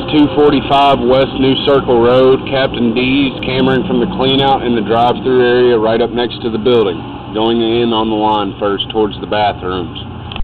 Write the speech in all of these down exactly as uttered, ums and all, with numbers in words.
two forty-five West New Circle Road. Captain D's cameraing from the cleanout in the drive-through area right up next to the building. Going in on the line first towards the bathrooms.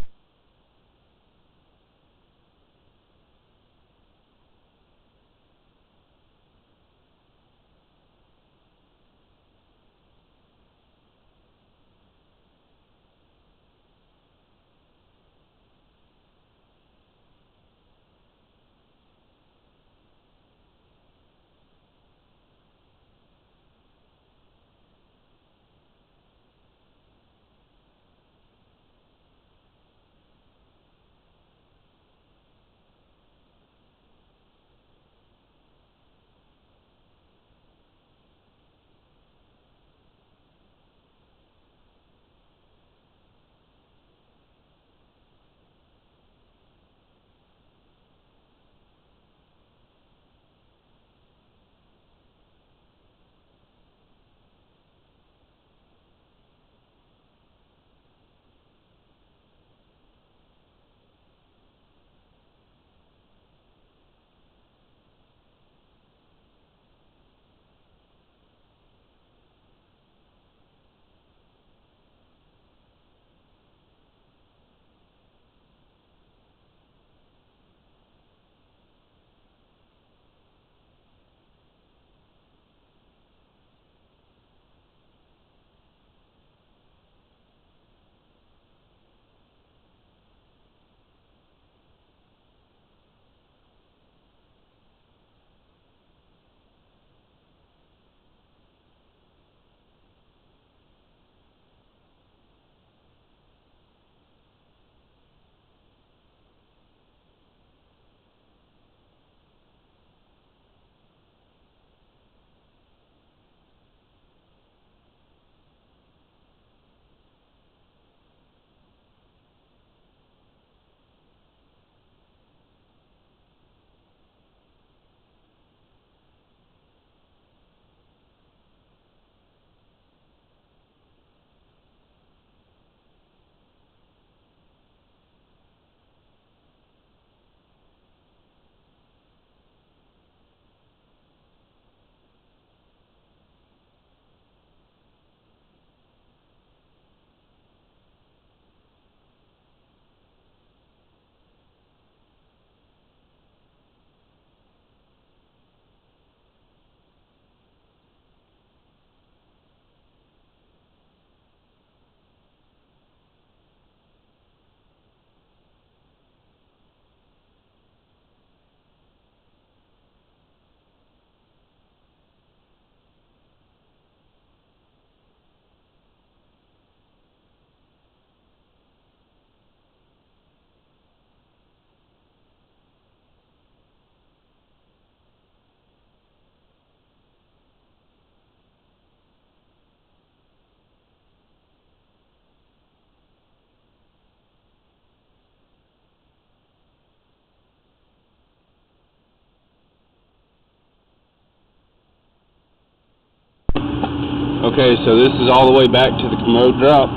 Okay, so this is all the way back to the commode drops.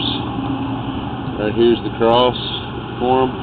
Right here's the cross for them.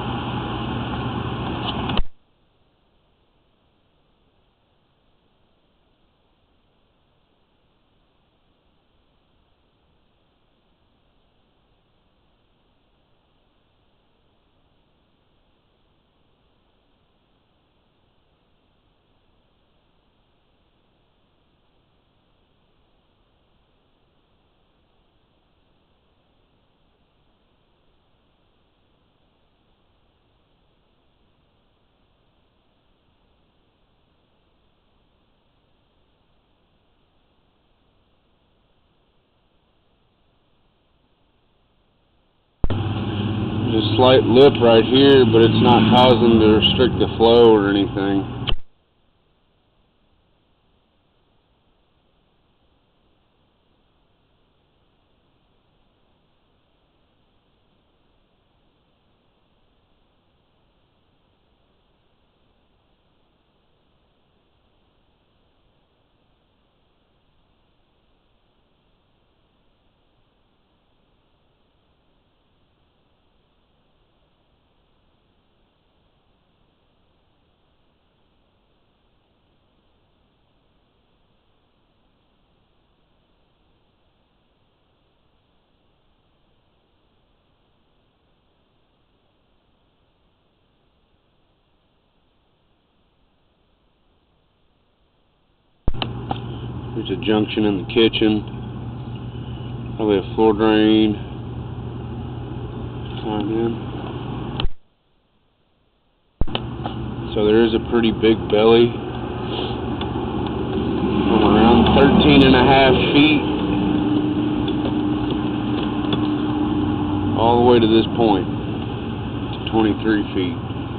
A slight lip right here, but it's not causing to restrict the flow or anything. There's a junction in the kitchen. Probably a floor drain. Tied in. So there is a pretty big belly. From around thirteen and a half feet all the way to this point, to twenty-three feet.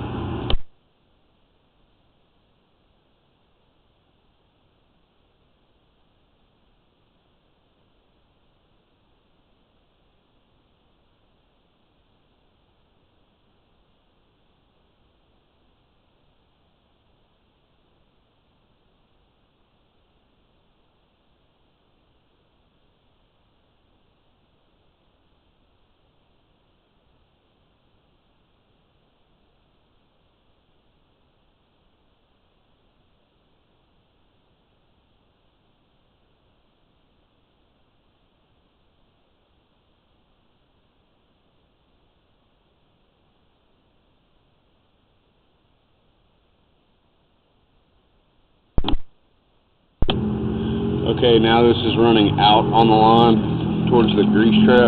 Okay, now this is running out on the line towards the grease trap.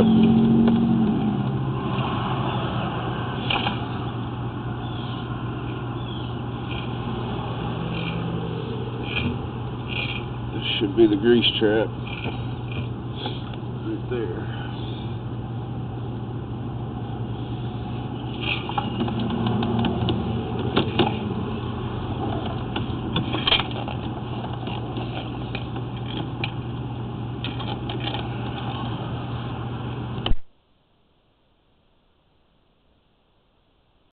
This should be the grease trap right there.